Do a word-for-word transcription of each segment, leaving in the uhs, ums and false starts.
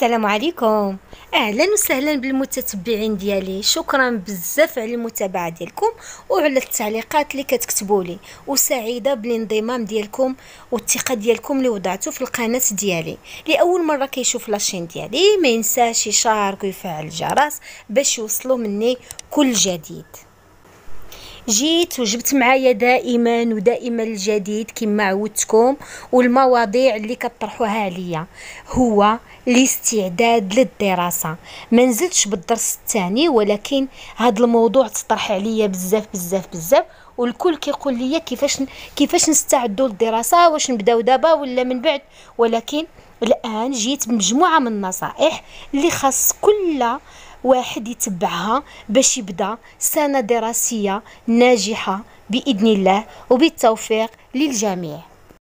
السلام عليكم. اهلا وسهلا بالمتتبعين ديالي، شكرا بزاف على المتابعه ديالكم وعلى التعليقات اللي كتكتبوا لي، وسعيده بالانضمام ديالكم والثقه ديالكم اللي وضعتوا في القناه ديالي. لاول مره كيشوف لاشين ديالي ما ينساش يشارك ويفعل الجرس باش يوصلوا مني كل جديد. جيت وجبت معايا دائما ودائما الجديد كما عودتكم، والمواضيع اللي كطرحوها عليا هو الاستعداد للدراسه. ما نزلتش بالدرس الثاني، ولكن هذا الموضوع تطرح عليا بزاف بزاف بزاف، والكل كيقول لي كيفاش كيفاش نستعدوا للدراسه، واش نبداو دابا ولا من بعد. ولكن الان جيت بمجموعه من النصائح اللي خاص كل واحد يتبعها باش يبدا سنة دراسية ناجحة بإذن الله وبالتوفيق للجميع.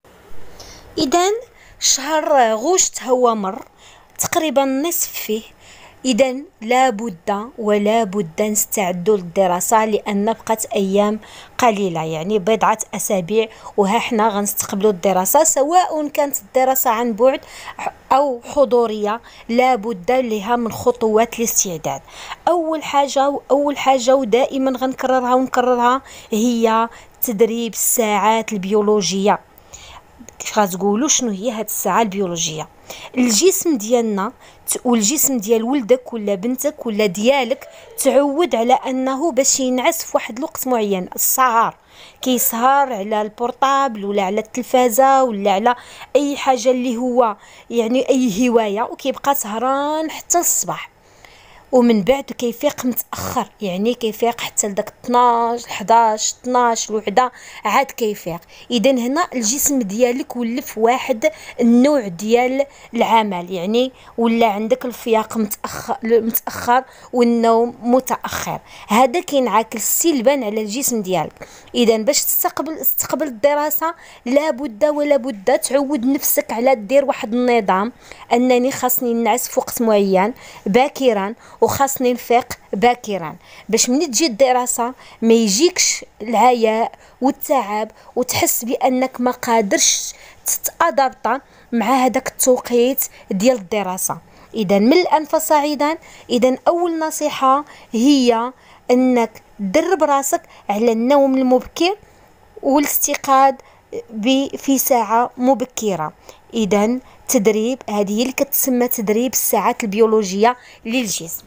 إذن شهر غشت هو مر تقريبا نصف فيه، إذا لا بد ولا بد نستعدوا للدراسة، لأن بقت أيام قليلة، يعني بضعة أسابيع وها حنا غنستقبلوا الدراسة، سواء كانت الدراسة عن بعد أو حضورية. لا بد لها من خطوات الاستعداد. أول حاجة وأول حاجة ودائما غنكررها ونكررها هي تدريب الساعات البيولوجية. كيف غتقولوا شنو هي هاد الساعه البيولوجيه؟ الجسم ديالنا والجسم ديال ولدك ولا بنتك ولا ديالك تعود على انه باش ينعس في واحد الوقت معين. السهر كيسهر على البورطابل ولا على التلفازه ولا على اي حاجه اللي هو يعني اي هوايه، وكيبقى سهران حتى الصباح، ومن بعد كيفيق متاخر، يعني كيفيق حتى لداك اثناش حداش اثناش الوحده عاد كيفيق. اذا هنا الجسم ديالك ولف واحد النوع ديال العمل، يعني ولا عندك الفياق متاخر متاخر والنوم متاخر، هذا كينعكس سلبا على الجسم ديالك. اذا باش تستقبل تستقبل الدراسه لابد ولا بد تعود نفسك على دير واحد النظام، انني خاصني ننعس في وقت معين باكرا وخاصني نفيق باكرا، باش ملي تجي الدراسه ما يجيكش العياء والتعب وتحس بانك ما قادرش تتادابط مع هذاك التوقيت ديال الدراسه. اذا من الان فصاعدا، اذا اول نصيحه هي انك تدرب راسك على النوم المبكر والاستيقاظ في ساعه مبكره. اذا تدريب هذه هي اللي كتسمى تدريب الساعات البيولوجيه للجسم.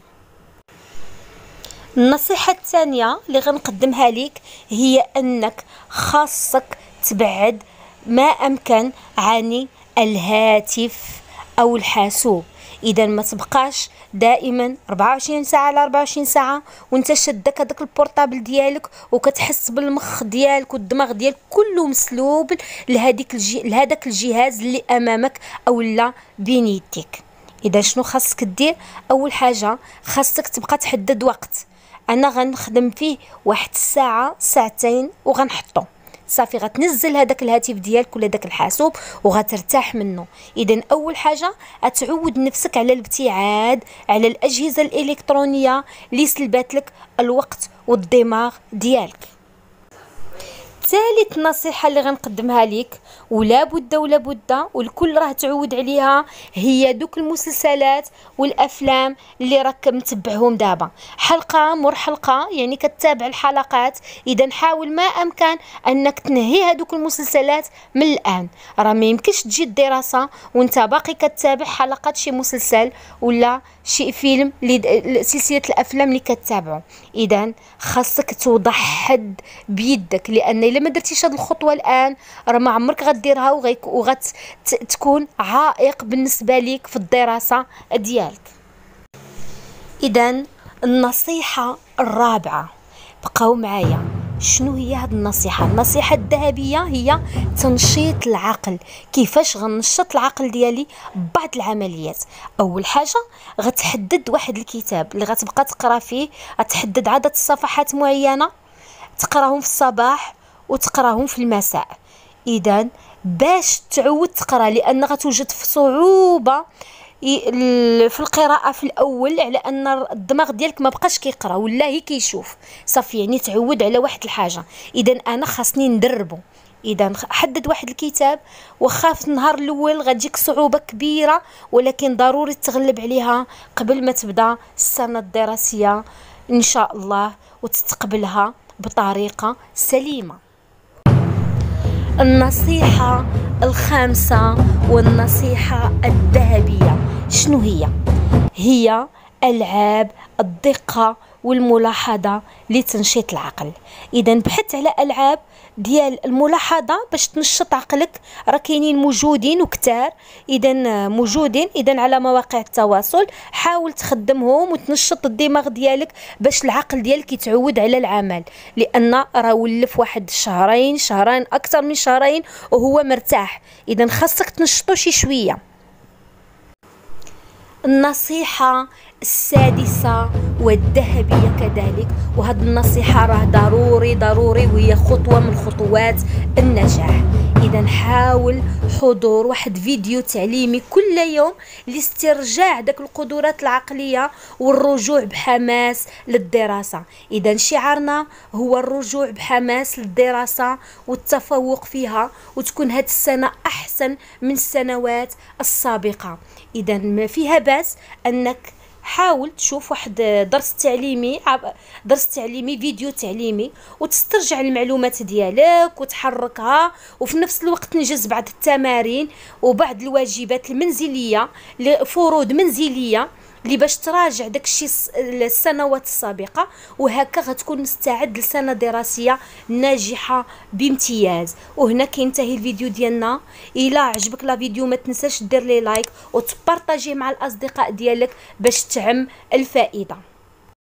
النصيحة الثانية اللي غنقدمها لك هي أنك خاصك تبعد ما أمكن عن الهاتف أو الحاسوب. إذا ما تبقاش دائما أربعة وعشرين ساعة على أربعة وعشرين ساعة وانت شدك هذاك البورطابل ديالك، وكتحس بالمخ ديالك والدماغ ديالك كله مسلوب لهذيك الجي... لهذاك الجهاز اللي أمامك أو لا بين يديك. إذا شنو خاصك دير؟ أول حاجة خاصك تبقى تحدد وقت، انا غنخدم فيه واحد الساعه ساعتين وغنحطو صافي، غتنزل هذاك الهاتف ديالك ولا داك الحاسوب وغترتاح منه. اذا اول حاجه اتعود نفسك على الابتعاد على الاجهزه الالكترونيه اللي سلبات لك الوقت والدماغ ديالك. ثالث نصيحة اللي غنقدمها لك ولا بد ولا بد والكل راه تعود عليها هي دوك المسلسلات والافلام اللي راك متبعهم دابا حلقة مر حلقة، يعني كتتابع الحلقات. اذا حاول ما امكن انك تنهي هذوك المسلسلات من الان، راه ما يمكنش تجي الدراسة وانت باقي كتتابع حلقات شي مسلسل ولا شي فيلم سلسلة الافلام اللي كتتابعوا. اذا خاصك توضع حد بيدك، لان الا ما درتيش هذه الخطوه الان راه ما عمرك غديرها وغتكون عائق بالنسبه ليك في الدراسه ديالك. اذا النصيحه الرابعه، بقاو معايا، شنو هي هذه النصيحه؟ النصيحه الذهبيه هي تنشيط العقل. كيفاش غنشط العقل ديالي؟ بعض العمليات. اول حاجه غتحدد واحد الكتاب اللي غتبقى تقرا فيه، غتحدد عدد الصفحات معينه تقراهم في الصباح وتقراهم في المساء. اذا باش تعود تقرا، لان غتوجد في صعوبه في القراءه في الاول على ان الدماغ ديالك ما بقاش كيقرا ولا هي كيشوف صافي، يعني تعود على واحد الحاجه. اذا انا خاصني ندربه، اذا حدد واحد الكتاب، واخا في النهار الاول غتجيك صعوبه كبيره، ولكن ضروري تغلب عليها قبل ما تبدا السنه الدراسيه ان شاء الله، وتستقبلها بطريقه سليمه. النصيحه الخامسه والنصيحه الذهبيه شنو هي؟ هي العاب الدقه والملاحظه لتنشيط العقل. اذا بحث على العاب ديال الملاحظه باش تنشط عقلك، راه كاينين موجودين وكتار، اذا موجودين اذا على مواقع التواصل، حاول تخدمهم وتنشط الدماغ ديالك باش العقل ديالك يتعود على العمل، لان راه ولف واحد شهرين شهرين اكثر من شهرين وهو مرتاح، اذا خاصك تنشطو شي شويه. النصيحة السادسة والذهبية كذلك، وهذه النصيحة راه ضروري ضروري وهي خطوة من خطوات النجاح. إذا حاول حضور واحد فيديو تعليمي كل يوم لاسترجاع داك القدرات العقلية والرجوع بحماس للدراسة. إذا شعارنا هو الرجوع بحماس للدراسة والتفوق فيها، وتكون هاد السنة أحسن من السنوات السابقة. إذا ما فيها باس أنك حاول تشوف واحد درس تعليمي درس تعليمي فيديو تعليمي وتسترجع المعلومات ديالك وتحركها، وفي نفس الوقت تنجز بعض التمارين وبعض الواجبات المنزلية، فروض منزلية اللي باش تراجع داكشي السنوات السابقة، وهكا غتكون مستعد لسنة دراسية ناجحة بامتياز. وهنا كينتهي الفيديو ديالنا. الى عجبك لا فيديو ما تنساش دير لي لايك وتبارطاجيه مع الاصدقاء ديالك باش تعم الفائدة.